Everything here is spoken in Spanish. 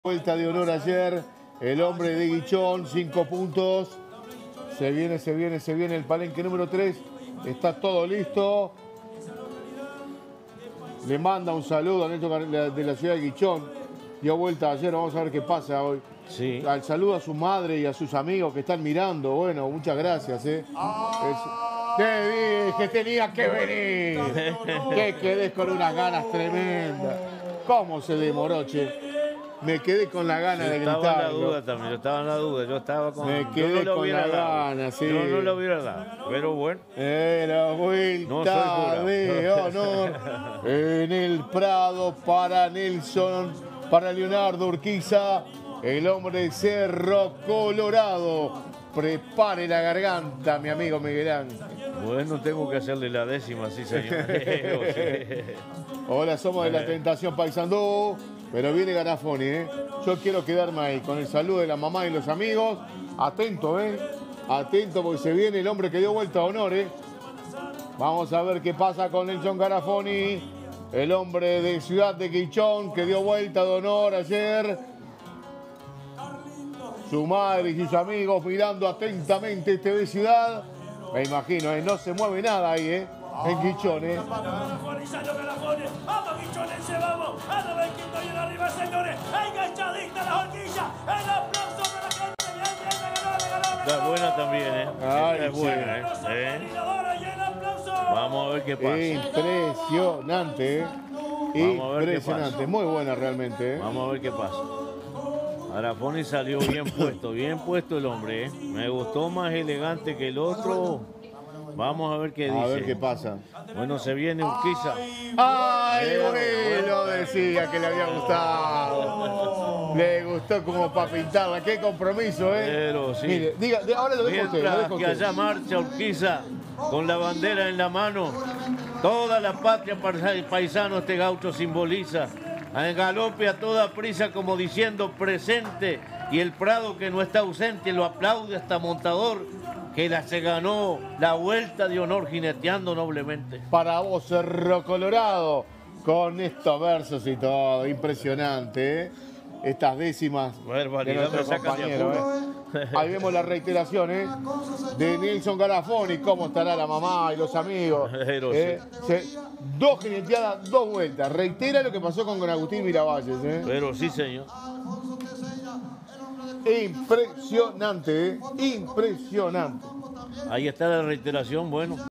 Vuelta de honor ayer, el hombre de Guichón, 5 puntos. Se viene el palenque número 3. Está todo listo. Le manda un saludo a Néstor de la ciudad de Guichón. Dio vuelta ayer, vamos a ver qué pasa hoy. Sí. Al saludo a su madre y a sus amigos que están mirando. Bueno, muchas gracias. Te dije, tenía que venir. Que quedé con unas ganas tremendas. ¿Cómo se demoró, che? Me quedé con la gana de gritar. Estaba en la duda también, yo estaba en la duda, yo estaba con... Me quedé con la gana, sí. Yo no lo hubiera dado, pero bueno. Era vuelta de honor en el Prado para Nelson, para Leonardo Urquiza, el hombre de Cerro Colorado. Prepare la garganta, mi amigo Miguel Ángel. Bueno, tengo que hacerle la décima, sí, señor. Hola, somos de la Tentación Paysandú, pero viene Garafoni, ¿eh? Yo quiero quedarme ahí con el saludo de la mamá y los amigos. Atento, ¿eh? Atento porque se viene el hombre que dio vuelta a honor, ¿eh? Vamos a ver qué pasa con Nelson Garafoni, el hombre de Ciudad de Guichón que dio vuelta de honor ayer. Su madre y sus amigos mirando atentamente TV Ciudad. Me imagino, no se mueve nada ahí, en Guichón, Está buena también, Ay, es buena, Vamos a ver qué pasa. Impresionante, Impresionante, muy buena realmente, Vamos a ver qué pasa. Garafoni salió bien puesto el hombre, Me gustó más elegante que el otro. Vamos a ver qué dice. A ver qué pasa. Bueno, se viene Urquiza. ¡Ay, bueno! Decía que le había gustado. Le gustó como para pintarla. ¡Qué compromiso, Pero sí. Mire, ahora lo dejo a usted. Mientras que allá marcha Urquiza con la bandera en la mano, toda la patria paisano este gaucho simboliza. En galope a toda prisa como diciendo presente, y el Prado que no está ausente lo aplaude hasta Montador, que se ganó la vuelta de honor jineteando noblemente. Para vos, Cerro Colorado, con estos versos y todo, impresionante, Estas décimas de nuestro compañero, Ahí vemos la reiteración, de Nelson Garafoni, cómo estará la mamá y los amigos. Dos jineteadas, dos vueltas. Reitera lo que pasó con Agustín Miravalles. Pero sí, señor. Impresionante, impresionante. Ahí está la reiteración, bueno.